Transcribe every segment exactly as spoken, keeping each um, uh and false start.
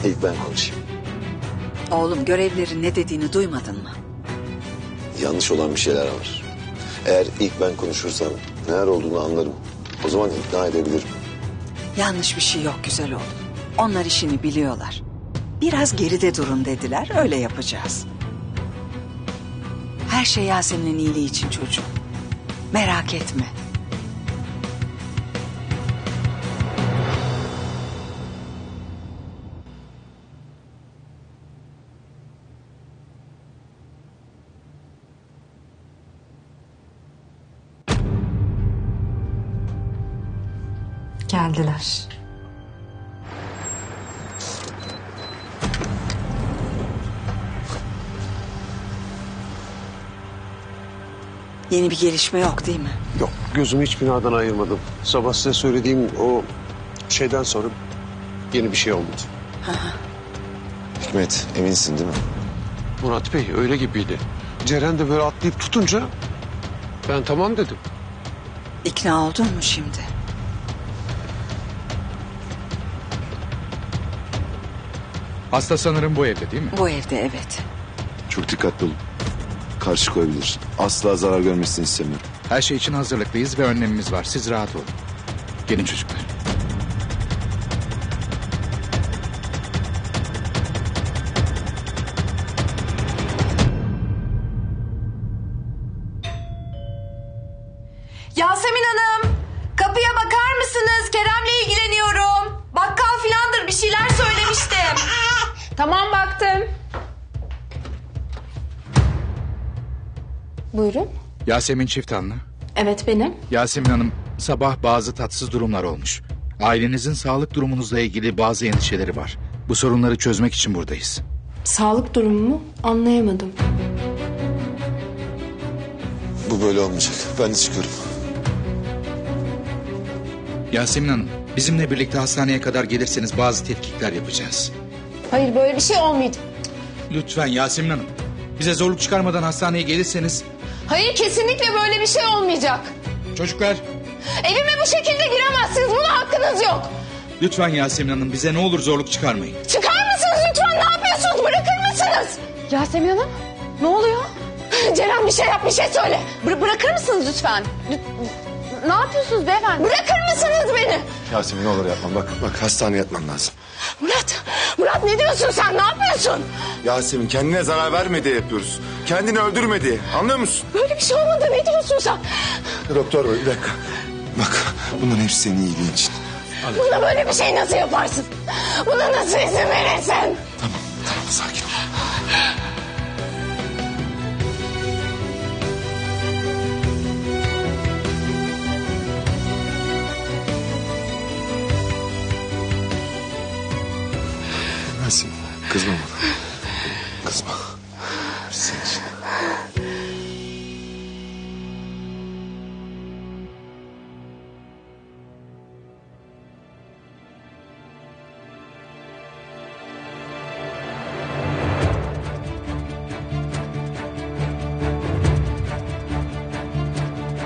İlk ben konuşayım. Oğlum, görevlerin ne dediğini duymadın mı? Yanlış olan bir şeyler var. Eğer ilk ben konuşursam neler olduğunu anlarım. O zaman ikna edebilirim. Yanlış bir şey yok güzel oğlum. Onlar işini biliyorlar. Biraz geride durun dediler, öyle yapacağız. Her şey Yasemin'in iyiliği için çocuğum. Merak etme. Geldiler. Yeni bir gelişme yok değil mi? Yok, gözümü hiç binadan ayırmadım. Sabah size söylediğim o şeyden sonra yeni bir şey olmadı. Hikmet, eminsin değil mi? Murat Bey öyle gibiydi. Ceren de böyle atlayıp tutunca ben tamam dedim. İkna oldun mu şimdi? Hasta sanırım bu evde değil mi? Bu evde evet. Çok dikkatli olun. Karşı koyabilir. Asla zarar görmesini istemiyorum. Her şey için hazırlıklıyız ve önlemimiz var. Siz rahat olun. Gelin çocuklar. Yasemin Hanım, kapıya bakar mısınız? Kerem'le ilgileniyorum. Bakkal filandır, bir şeyler söylemiştim. Tamam, baktım. Buyurun. Yasemin Çiftanlı. Evet, benim. Yasemin Hanım, sabah bazı tatsız durumlar olmuş. Ailenizin sağlık durumunuzla ilgili bazı endişeleri var. Bu sorunları çözmek için buradayız. Sağlık durumu mu? Anlayamadım. Bu böyle olmayacak. Ben de çıkıyorum. Yasemin Hanım, bizimle birlikte hastaneye kadar gelirseniz bazı tetkikler yapacağız. Hayır, böyle bir şey olmayacak. Lütfen Yasemin Hanım, bize zorluk çıkarmadan hastaneye gelirseniz... Hayır, kesinlikle böyle bir şey olmayacak. Çocuklar, Evime bu şekilde giremezsiniz. Buna hakkınız yok. lütfen Yasemin Hanım, bize ne olur zorluk çıkarmayın. Çıkar mısınız lütfen? Ne yapıyorsunuz? Bırakır mısınız? Yasemin Hanım, ne oluyor? Ceren bir şey yap, bir şey söyle. Bıra- bırakır mısınız lütfen? Lü- ne yapıyorsunuz beyefendi? Bırakır mısınız beni? Yasemin ne olur yapma. Bak, bak hastaneye yatman lazım. Murat, Murat ne diyorsun sen? Ne yapıyorsun? Yasemin kendine zarar verme diye yapıyoruz. Kendini öldürme diye. Anlıyor musun? Böyle bir şey olmadı. Ne diyorsun sen? Doktor bey bir dakika. Bak bunların hepsi senin iyiliğin için. Buna böyle bir şey nasıl yaparsın? Buna nasıl izin verirsin? Tamam tamam sakin ol. Yasemin kızma bana. Kızma. Senin için.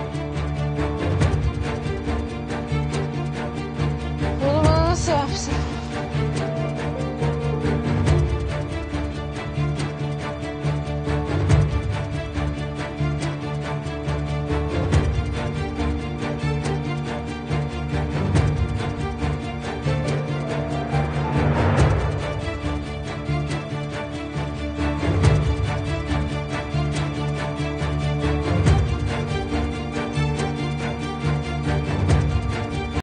Bunu bana nasıl yapsın?